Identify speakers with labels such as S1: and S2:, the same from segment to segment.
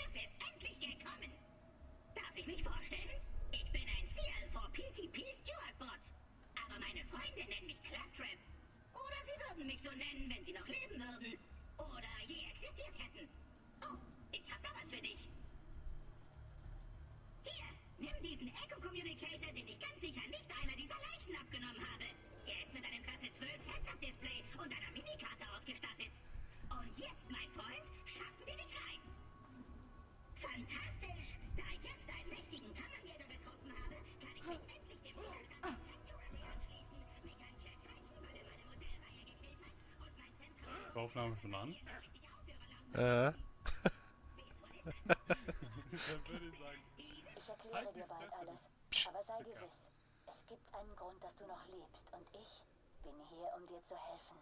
S1: Schiff ist endlich gekommen. Darf ich mich vorstellen? Ich bin ein CL4PTP Stewardbot. Aber meine Freunde nennen mich Claptrap. Oder sie würden mich so nennen, wenn sie noch leben würden. Oder je existiert hätten. Oh, ich hab da was für dich. Hier, nimm diesen Echo-Communicator, den ich ganz sicher nicht einer dieser Leichen abgenommen habe. Er ist mit einem Klasse 12 Heads-Up-Display und einer Minikarte ausgestattet. Und jetzt, mein Freund, schaffen wir dich rein. Fantastisch! Da ich jetzt einen mächtigen Kammerjäger getroffen habe, kann ich mich endlich dem Widerstand des Sanctuary anschließen, mich an Jack Reich, weil er meine Modellreihe gekillt hat, und mein zentrales...
S2: Die Aufnahme schon an? Dann würde ich sagen...
S3: Ich erkläre dir bald alles, aber sei gewiss, es gibt einen Grund, dass du noch lebst und ich bin hier, um dir zu helfen.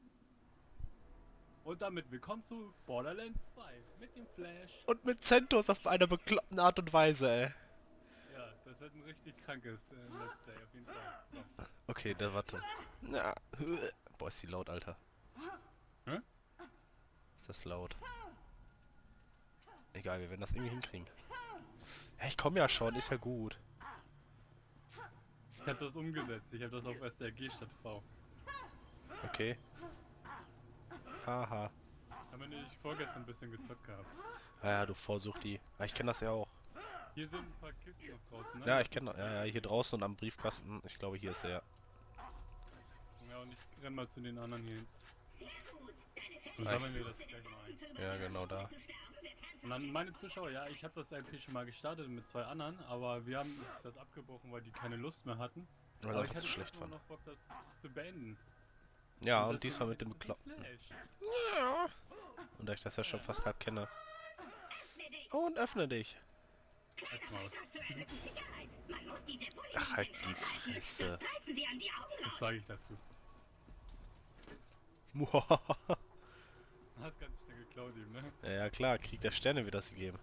S2: Und damit willkommen zu Borderlands 2 mit dem Flash.
S4: Und mit Centos auf einer bekloppten Art und Weise, ey.
S2: Ja, das wird ein richtig krankes Let's Play auf jeden Fall. So.
S4: Okay, der warte. Na, boah, ist die laut, Alter.
S2: Hä?
S4: Ist das laut? Egal, wir werden das irgendwie hinkriegen. Ja, ich komme ja schon, ist ja gut.
S2: Ich habe das umgesetzt, ich habe das auf SRG statt V.
S4: Okay. Haha.
S2: Haben wir nicht vorgestern ein bisschen gezockt gehabt.
S4: Ah ja, du versuch die. Ah, ich kenne das ja auch.
S2: Hier sind ein paar Kisten noch draußen, ne?
S4: Ja, ich kenne das. Ja, ja, hier draußen und am Briefkasten. Ich glaube, hier ist er.
S2: Ja, und ich renn mal zu den anderen hier hin.
S1: Sehr gut. Deine
S2: Und
S4: Nice.
S2: sammeln wir das gleich mal ein.
S4: Ja, genau da.
S2: Und dann meine Zuschauer, ja, ich habe das RP schon mal gestartet mit 2 anderen, aber wir haben das abgebrochen, weil die keine Lust mehr hatten.
S4: Weil
S2: Aber
S4: einfach
S2: ich hatte
S4: zu schlecht
S2: immer
S4: fand.
S2: noch Bock, das zu beenden.
S4: Ja,
S2: das
S4: und diesmal mit dem
S2: dem
S4: Bekloppten.
S2: Flash.
S4: Ja. Und da ich das ja schon fast halb kenne. Und öffne dich.
S2: Als Maus.
S4: Ach, halt die Fresse.
S2: Was sage ich dazu?
S4: Muhahaha.
S2: Hast ganz schnell geklaut ihm, ne?
S4: Ja, ja klar, Krieg der Sterne wird das gegeben.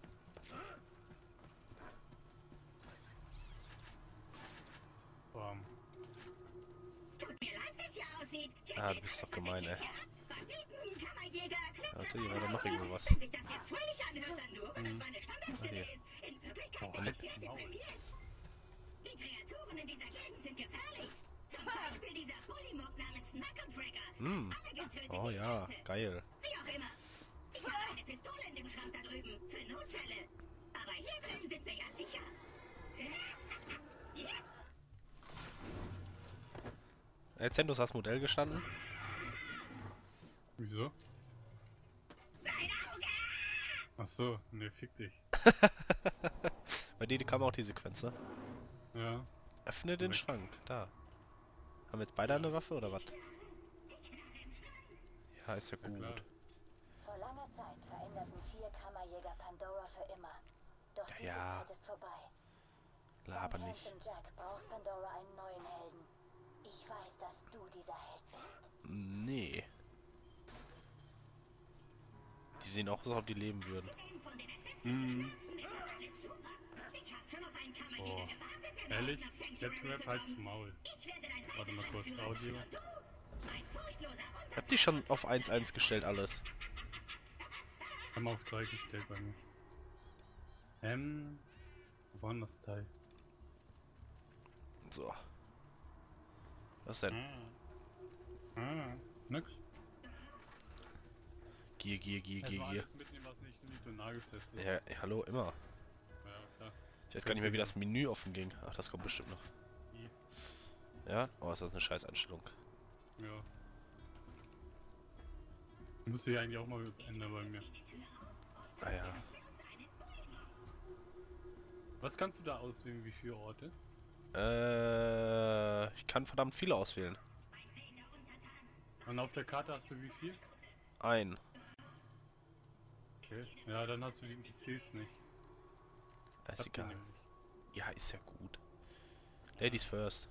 S2: Bam.
S4: Ah, du bist doch gemein, ey. Warte, hier war doch noch irgendwo was. Okay. Oh, nix.
S1: Die Kreaturen in dieser Gegend sind gefährlich. Zum Beispiel dieser Polymob namens Knuckledragger.
S4: Hm.
S1: Alle getötet
S4: Oh ja,
S1: hätte.
S4: geil.
S1: Wie auch immer. Ich habe eine Pistole in dem Schrank da drüben. Für Notfälle. Aber hier drin sind wir ja sicher.
S4: Zentos, hast Modell gestanden?
S2: Wieso?
S1: Dein Auge!
S2: Ach so, ne, fick dich.
S4: Bei dir kam auch die Sequenz, ne?
S2: Ja.
S4: Öffne den
S2: Weg.
S4: Schrank, da. Haben wir jetzt beide eine Waffe oder was? Ja, ist ja
S2: Ja, klar.
S4: gut.
S3: Vor langer Zeit veränderten 4 Kammerjäger Pandora für immer. Doch diese
S4: Ja.
S3: Zeit ist vorbei.
S4: Laber
S3: Dank
S4: nicht.
S3: Handsome Jack braucht Pandora einen neuen Helden. Ich weiß, dass du dieser Held bist.
S4: Nee. Die sehen auch so aus, als ob die leben würden.
S1: Von den entsetzlichen Schmerzen ist das alles super. Ich hab schon auf einen Kammerjäger
S2: Oh.
S1: gewartet, der
S2: Ehrlich?
S1: nach Sanctuary
S2: Let's Rap
S1: zu
S2: halt's
S1: kommen.
S2: Maul.
S1: Ich werde dein
S2: Warte mal kurz,
S1: Reiseland
S2: Audio.
S1: führen, du, mein furchtloser
S4: Ich hab die schon auf 1-1 gestellt, alles.
S2: Haben wir auf 3 gestellt bei mir. Wo war denn das Teil?
S4: So. Was denn?
S2: Nix.
S4: Gier, Gier, Gier, Gier, Gier.
S2: Alles mitnehmen, was nicht nied- und nagelfest ist.
S4: Ja, hallo, immer.
S2: Ja, klar.
S4: Ich weiß gar nicht mehr, wie das Menü offen ging. Ach, das kommt bestimmt noch.
S2: I.
S4: Ja? Oh, ist das eine scheiß Einstellung.
S2: Ja. Muss ich eigentlich auch mal ändern bei mir.
S4: Ah ja.
S2: Was kannst du da auswählen, wie viele Orte?
S4: Ich kann verdammt viele auswählen.
S2: Und auf der Karte hast du wie viel?
S4: Ein.
S2: Okay. Ja, dann hast du die NPCs nicht.
S4: Ist
S2: Habt ihr
S4: egal.
S2: nämlich.
S4: Ja, ist ja gut. Ladies first.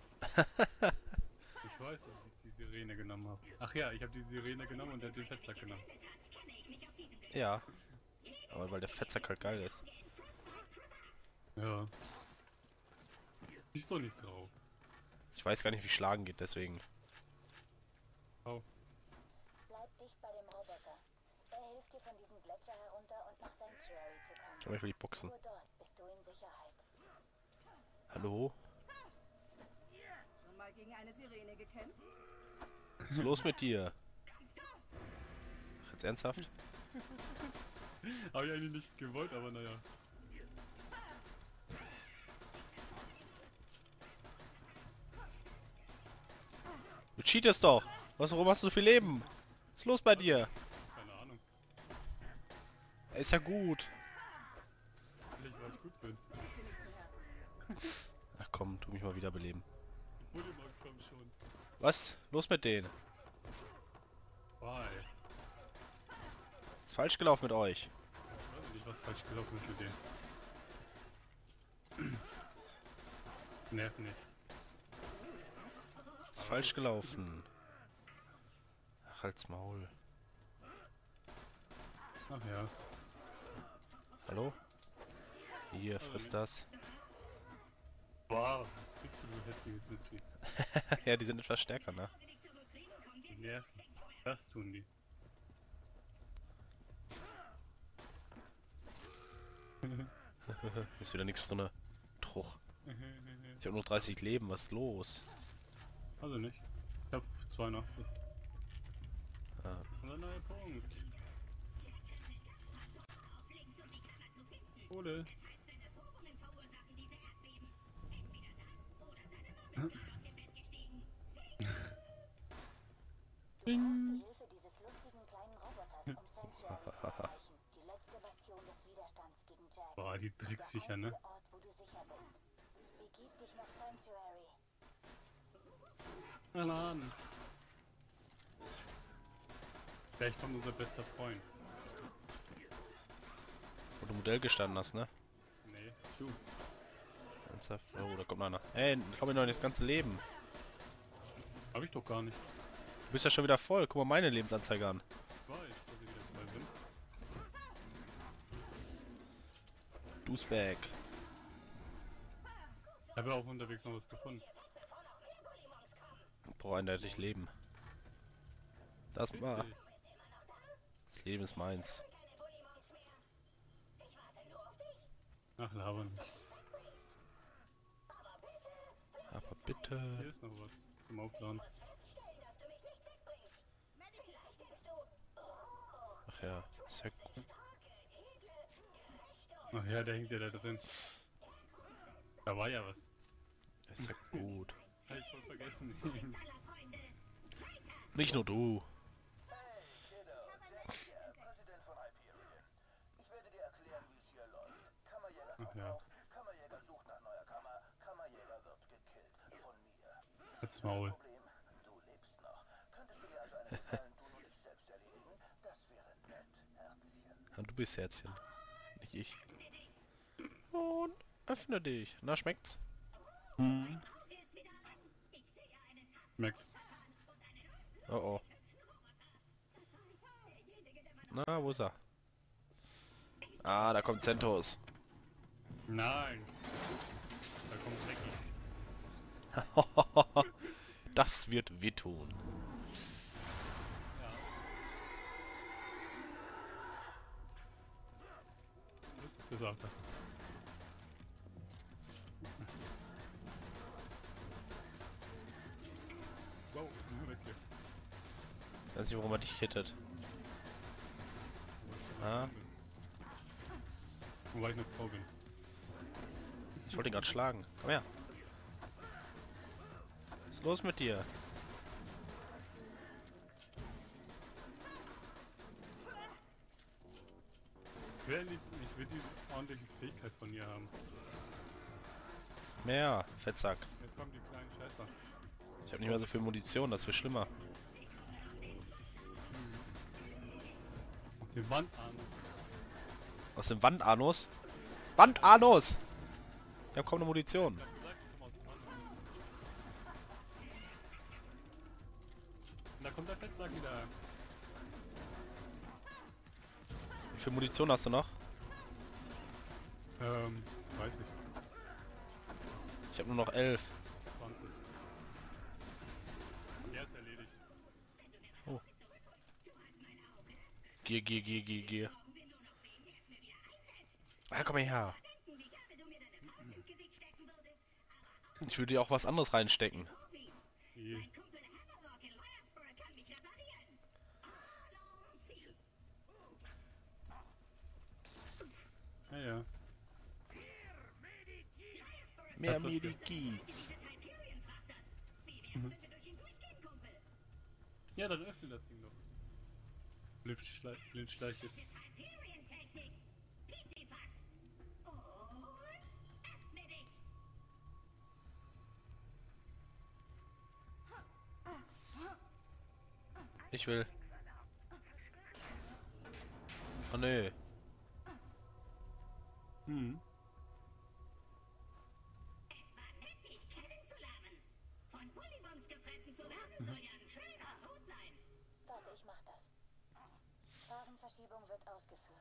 S2: Ich weiß, dass ich die Sirene genommen habe. Ach ja, ich habe die Sirene genommen und der hat den Fettsack genommen.
S4: Ja. Aber weil der Fettsack halt geil ist.
S2: Ja. Siehst doch nicht drauf.
S4: Ich weiß gar nicht, wie Schlagen geht, deswegen.
S2: Oh.
S3: Bleib dicht bei dem Roboter. Er hilft dir von diesem Gletscher herunter und nach Sanctuary zu kommen.
S4: Aber ich will die boxen.
S3: Nur dort bist du in Sicherheit.
S4: Hallo?
S5: Schon mal gegen eine Sirene gekämpft?
S4: Was ist los mit dir? Ach, jetzt ernsthaft?
S2: Habe ich eigentlich nicht gewollt, aber naja.
S4: Du cheatest doch! Warum hast du so viel Leben? Was ist los bei dir?
S2: Keine Ahnung.
S4: Er ist ja gut.
S2: Vielleicht, weil ich gut bin.
S5: Ist dir nicht zu Herzen.
S4: Ach komm, tu mich mal wieder beleben.
S2: Die Bullimogs kommen schon.
S4: Was? Los mit denen?
S2: Why?
S4: Ist falsch gelaufen mit euch.
S2: Ich weiß nicht, was falsch gelaufen ist mit denen. Nerv nicht.
S4: Ist falsch gelaufen. Ach, halt's Maul.
S2: Ach ja.
S4: Hallo? Hier, friss das.
S2: Wow, was kriegst du hässliches Nützli?
S4: Ja, die sind etwas stärker, ne?
S2: Die nerven. Das tun die.
S4: Ist wieder nichts drin. Truch. Ich habe nur 30 Leben, was ist los?
S2: Also nicht. Ich hab 82.
S4: Ah.
S2: Unser neuer Punkt. Ole.
S3: Du brauchst die Hilfe dieses lustigen kleinen Roboters, um Sanctuary zu erreichen. Die letzte Bastion des Widerstands gegen Jack.
S2: Boah, die
S3: Und der
S2: Trickssicher, ne?
S3: einzige Ort, wo du sicher bist. Begib dich nach Sanctuary.
S2: Keine Ahnung. Vielleicht kommt unser bester Freund.
S4: Wo du Modell gestanden hast, ne?
S2: Nee, du.
S4: Ernsthaft? Oh, da kommt noch einer. Ey, komm mir noch nicht das ganze Leben.
S2: Hab ich doch gar nicht.
S4: Du bist ja schon wieder voll. Guck mal meine Lebensanzeige an.
S2: Ich weiß, dass wir wieder zwei sind.
S4: Douchebag.
S2: Ich habe ja auch unterwegs noch was gefunden.
S4: Boah, eindeutig Leben. Das war.
S2: Richtig.
S4: Das Leben ist meins.
S2: Ach, laber nicht.
S4: Aber
S2: Hier
S4: bitte.
S2: ist noch was zum Aufladen.
S4: Ach ja, ist ja gut.
S2: Ach ja, der hängt ja da drin. Da war ja was.
S4: Ist ja gut.
S2: Hab ich voll vergessen.
S4: Nicht nur du.
S6: Hey, Kiddo, Jack hier, Präsident von Hyperion. Ich werde dir erklären, wie es hier läuft. Kammerjäger
S2: Ach
S6: taucht
S2: ja.
S6: auf, Kammerjäger sucht nach neuer Kammer, Kammerjäger wird gekillt. Von mir.
S2: Halt's Maul.
S6: Problem, du lebst noch. Könntest du mir also einen Gefallen tun und dich selbst erledigen? Das wäre nett, Herzchen.
S4: Ja, du bist Herzchen. Nicht ich. Und öffne dich. Na, schmeckt's?
S2: Hm. Schmeckt.
S4: Oh oh. Na, wo ist er? Ah, da kommt Centos.
S2: Nein. Da kommt Becky.
S4: Das wird wehtun.
S2: Ja. Gut gesagt. Wow, weg hier.
S4: Ich weiß nicht, warum er dich hittet. Ah.
S2: Wobei ich eine Frau bin.
S4: Ich wollte ihn gerade schlagen. Komm her. Was ist los mit dir?
S2: Ich will die ordentliche Fähigkeit von ihr haben.
S4: Mehr, Fettsack.
S2: Jetzt kommen die kleinen Scheißer.
S4: Ich habe nicht mehr so viel Munition, das wird schlimmer.
S2: Aus der Wand an.
S4: Aus dem Wandanus? Wandanus! Ich habe kaum eine Munition.
S2: Ich hab gesagt, ich komm aus der Wand. Und da kommt der Fettsack wieder.
S4: Wie viel Munition hast du noch?
S2: Weiß ich.
S4: Ich habe nur noch 11.
S2: 20. Der ist erledigt.
S4: Oh. Geh. Ah, komm mal her. Ich würde dir auch was anderes reinstecken.
S2: Je. Ja, ja.
S4: Mehr
S2: Hat das
S4: Medikits.
S2: Ja, dann öffne das Ding doch. Blindschleich jetzt.
S4: Ich will. Oh nö.
S2: Hm.
S1: Es war nett, dich kennenzulernen. Von Polybombs gefressen zu werden, soll ja ein schöner Tod sein.
S3: Warte, ich mach das. Phasenverschiebung wird ausgeführt.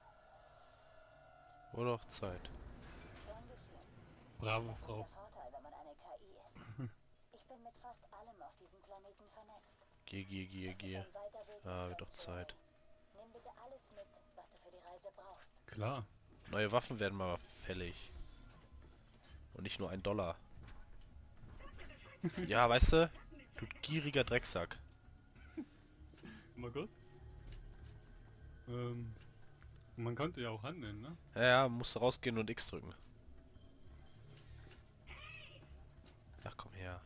S4: Wurde auch Zeit.
S3: Gern geschehen.
S2: Bravo,
S3: Das ist
S2: Frau.
S3: der Vorteil, wenn man eine KI ist. Ich bin mit fast allem auf diesem Planeten vernetzt.
S4: Geh.
S3: Es ist ein weiter Weg,
S4: Ah,
S3: mich
S4: wird doch
S3: selbst zu
S4: Zeit.
S3: erleben. Nimm bitte alles mit, was du für die Reise brauchst.
S2: Klar.
S4: Neue Waffen werden mal fällig. Und nicht nur $1. Ja, weißt du? Du gieriger Drecksack.
S2: Mal kurz. Man könnte ja auch handeln, ne?
S4: Ja, musst du rausgehen und X drücken. Ach, komm her.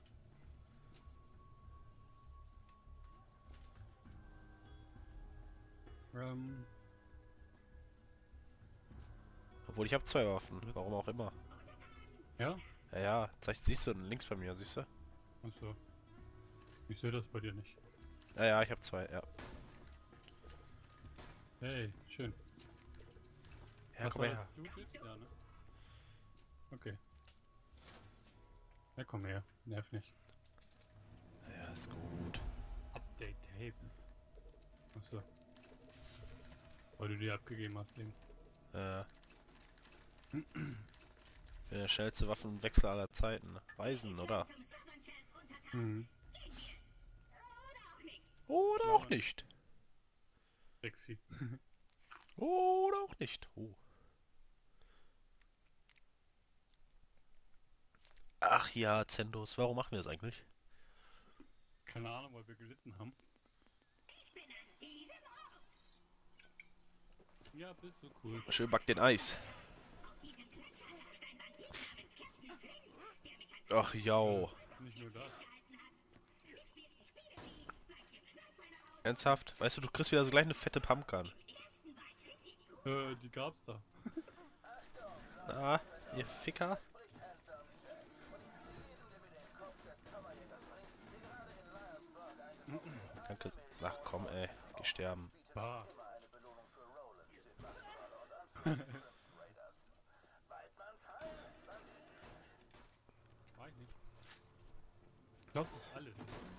S4: Obwohl, ich habe 2 Waffen. Warum auch immer.
S2: Ja?
S4: Ja, siehst du links bei mir, siehst du?
S2: Achso. Ich sehe das bei dir nicht.
S4: Ja, ich habe 2, ja.
S2: Hey, schön.
S4: Ja,
S2: Hast
S4: komm
S2: du
S4: her.
S2: alles Blut jetzt? Ja, ne? Okay. Ja, komm her. Nerv nicht.
S4: Ja, ist gut.
S2: Update Tape. Achso. Weil du die abgegeben hast, Ding.
S4: Bin der schnellste Waffenwechsel aller Zeiten. Weisen, oder?
S2: Mhm.
S4: Oder auch nicht.
S2: Sexy.
S4: Oder auch nicht. Oh. Ach ja, Zendos, warum machen wir das eigentlich?
S2: Keine Ahnung, weil wir gelitten haben. Ja, bist du cool.
S4: Schön back den Eis. Ach ja.
S2: Nicht nur das.
S4: Ernsthaft? Weißt du, du kriegst wieder so gleich eine fette Pumpgun.
S2: Die gab's da.
S4: Ah, ihr Ficker. Danke. Ach komm, ey. Geh sterben.
S2: Bah. War ich nicht. Glaubst du alles?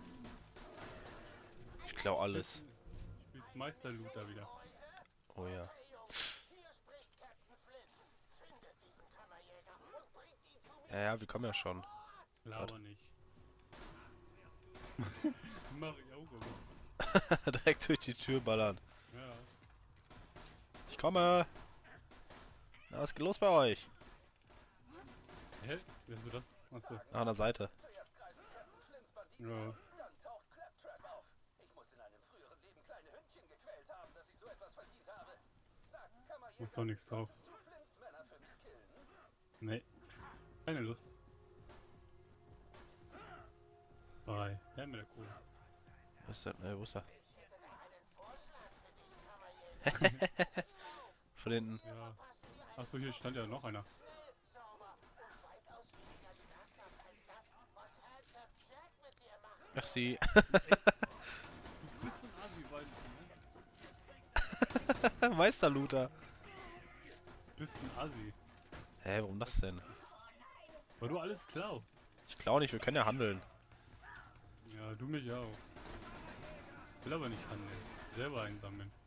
S4: Ich klau alles.
S2: Spielst Meisterlooter wieder.
S4: Oh ja. Ja, wir kommen ja schon.
S2: Laber nicht. Mach ich auch immer.
S4: Direkt durch die Tür ballern.
S2: Ja.
S4: Ich komme. Na, was geht los bei euch?
S2: Hä? Wie hast du das? Achso.
S4: An der Seite.
S6: Zuerst greifen Captain Flints Banditen
S2: Ja.
S6: an, dann taucht Claptrap auf. Ich muss in einem früheren Leben kleine Hündchen gequält haben, dass ich so etwas verdient habe. Sag, Kammerjäger,
S2: Ist doch nichts drauf.
S6: könntest du Flints Männer für mich killen?
S2: Nee. Keine Lust. Bye. Ja, mit der Kohle.
S4: Was ist denn? Wo ist er? Von hinten.
S2: Ja. Achso, hier stand ja noch einer.
S4: Ach sie.
S2: Du bist so ein Asi, weil du, ne?
S4: Meisterlooter.
S2: Du bist ein Asi.
S4: Hä, warum das denn?
S2: Weil du alles klaust.
S4: Ich klau nicht, wir können ja handeln.
S2: Ja, du mich auch. Will aber nicht handeln. Selber einsammeln.